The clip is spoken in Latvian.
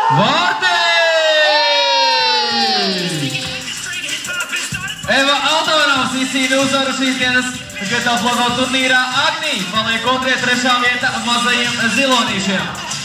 Vārtī! Eva Altanovs izcīna uzvaru šīs dienas gatavo flogo turnīrā. Agnī paliek otrajā, trešā vieta mazajiem zilonīšiem.